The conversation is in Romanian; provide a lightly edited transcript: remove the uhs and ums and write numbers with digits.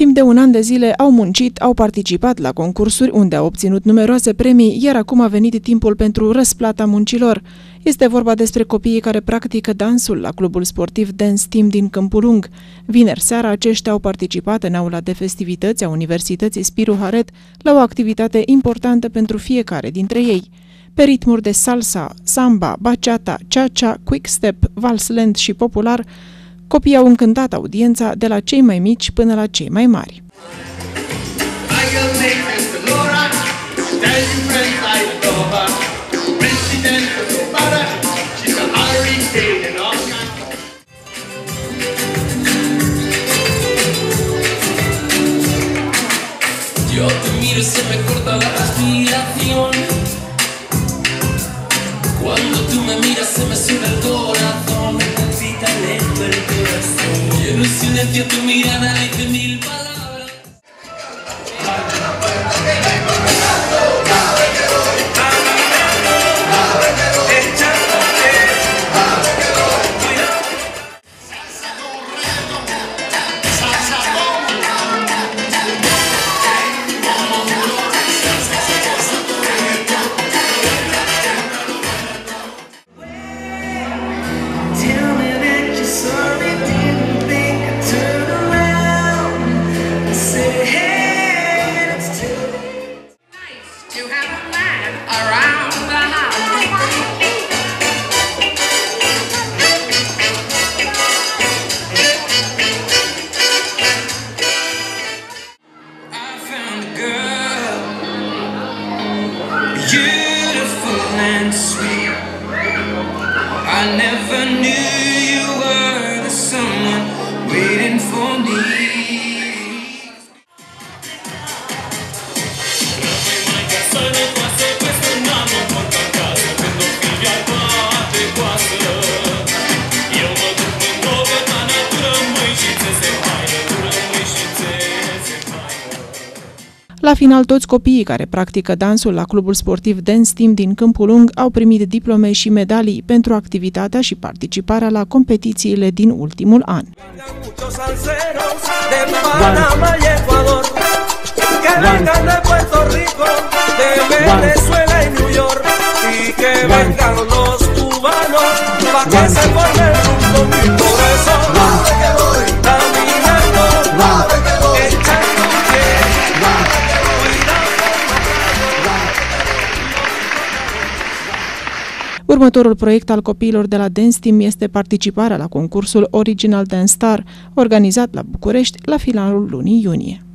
Timp de un an de zile au muncit, au participat la concursuri unde au obținut numeroase premii, iar acum a venit timpul pentru răsplata muncilor. Este vorba despre copiii care practică dansul la clubul sportiv Dance Team din Câmpul Lung. Vineri seara aceștia au participat în aula de festivități a Universității Spiru Haret la o activitate importantă pentru fiecare dintre ei. Pe ritmuri de salsa, samba, bachata, cha-cha, quick-step, vals lent și popular, copiii au încântat audiența de la cei mai mici până la cei mai mari. Yo te miro y se me corta la respiración. Cuando tú me miras se me sube el corazón, me palpita lento el corazón. Y en un silencio tu mirada dice mil palabras. Beautiful and sweet. I never knew you were the someone waiting for me. La final, toți copiii care practică dansul la clubul sportiv Dance Team din Câmpul Lung au primit diplome și medalii pentru activitatea și participarea la competițiile din ultimul an. Următorul proiect al copiilor de la Dance Team este participarea la concursul Original Dance Star, organizat la București la finalul lunii iunie.